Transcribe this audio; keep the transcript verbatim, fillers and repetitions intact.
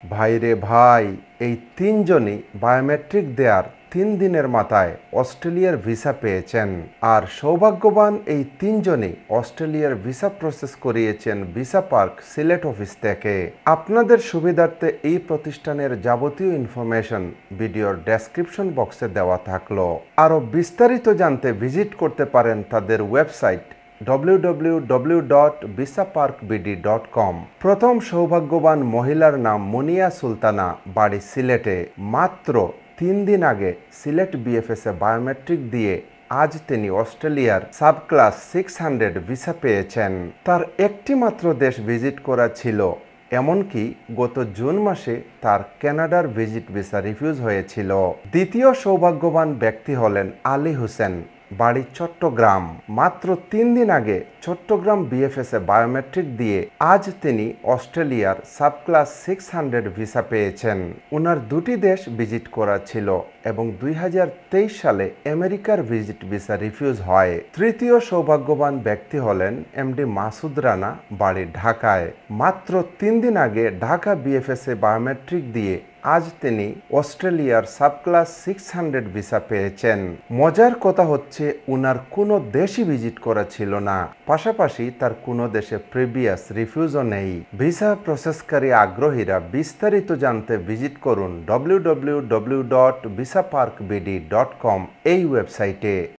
ভাইরে ভাই, এই তিনজনই বায়োমেট্রিক দেয়ার তিন দিনের মাথায় অস্ট্রেলিয়ার ভিসা পেয়েছেন। আর সৌভাগ্যবান এই তিনজনই অস্ট্রেলিয়ার ভিসা প্রসেস করিয়েছেন ভিসা পার্ক সিলেট অফিস থেকে। আপনাদের সুবিধার্থে এই প্রতিষ্ঠানের যাবতীয় ইনফরমেশন ভিডিওর ডেসক্রিপশন বক্সে দেওয়া থাকলো। আরও বিস্তারিত জানতে ভিজিট করতে পারেন তাদের website W W W dot visa park BD dot com. প্রথম সৌভাগ্যবান মহিলার নাম মুনিয়া সুলতানা, বাড়ি সিলেটে। মাত্র তিন দিন আগে সিলেট বিএফএসে বায়োমেট্রিক দিয়ে আজ তিনি অস্ট্রেলিয়ার sub class six hundred visa পেয়েছেন। তার একটি মাত্র দেশ ভিজিট করা ছিল, এমনকি গত জুন মাসে তার কানাডার ভিজিট ভিসা রিফিউজ হয়েছিল। দ্বিতীয় সৌভাগ্যবান ব্যক্তি হলেন আলী হোসেন, বাড়ি চট্টগ্রাম। মাত্র তিন দিন আগে চট্টগ্রাম বিএফএসে বায়োমেট্রিক দিয়ে আজ তিনি অস্ট্রেলিয়ার sub class six hundred visa পেয়েছেন। ওনার দুটি দেশ ভিজিট করা ছিল এবং দুই হাজার তেইশ সালে আমেরিকার ভিজিট ভিসা রিফিউজ হয়। তৃতীয় সৌভাগ্যবান ব্যক্তি হলেন এমডি মাসুদ রানা, বাড়ি ঢাকায়। মাত্র তিন দিন আগে ঢাকা বিএফএসে বায়োমেট্রিক দিয়ে আজ তিনি অস্ট্রেলিয়ার sub class six hundred visa পেয়েছেন। মজার কথা হচ্ছে উনার কোনো দেশই ভিজিট করা ছিল না, পাশাপাশি তার কোনো দেশে প্রিভিয়াস রিফিউজও নেই। ভিসা প্রসেসকারী আগ্রহীরা বিস্তারিত জানতে ভিজিট করুন W W W dot visa park BD dot com এই ওয়েবসাইটে।